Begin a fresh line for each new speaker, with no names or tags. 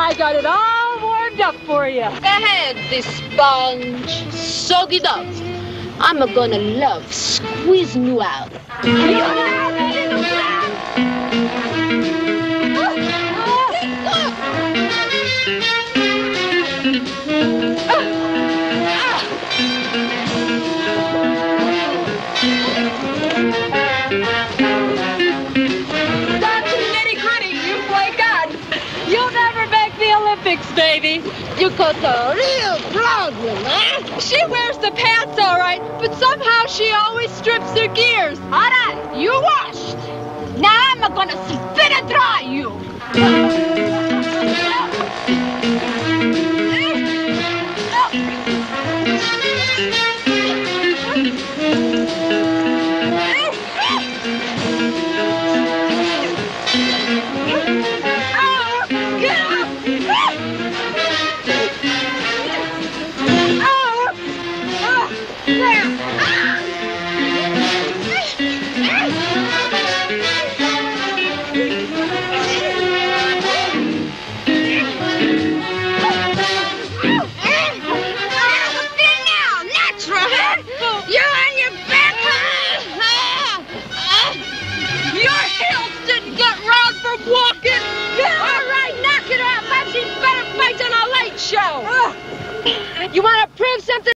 I got it all warmed up for you.
Go ahead, this sponge. Soak it up. I'm gonna love squeezing you out.
Baby,
You got a real problem, huh?
she wears the pants all right, but somehow she always strips her gears.
All right, you washed. Now I'm gonna spin and dry you.
Walking. All right, knock it off. I've seen better fights on a late show. You want to prove something?